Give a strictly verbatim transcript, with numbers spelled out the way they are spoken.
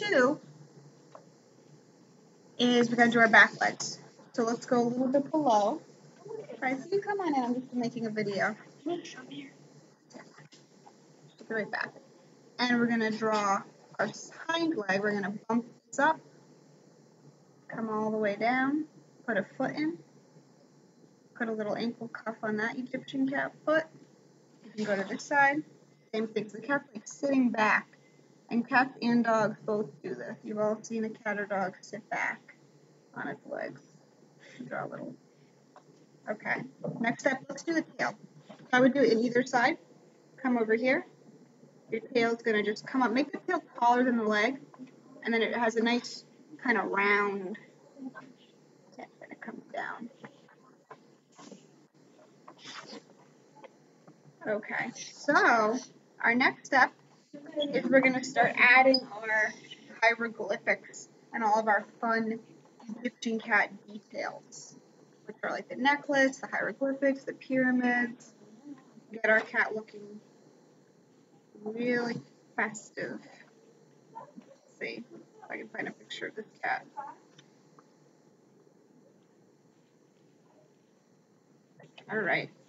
do is we're going to do our back legs. So let's go a little bit below. Right, so you come on in, I'm just making a video. Just right back. And we're going to draw our hind leg. We're going to bump this up, come all the way down, put a foot in, put a little ankle cuff on that Egyptian cat foot. You can go to this side. Same thing. So the cat's like sitting back. And cats and dogs both do this. You've all seen a cat or dog sit back on its legs. Draw a little. Okay. Next step, let's do the tail. I would do it in either side. Come over here. Your tail's going to just come up. Make the tail taller than the leg. And then it has a nice kind of round tip and it comes down. Okay. So, our next step is we're going to start adding our hieroglyphics and all of our fun Egyptian cat details, which are like the necklace, the hieroglyphics, the pyramids. Get our cat looking really festive. Let's see if I can find a picture of this cat. All right,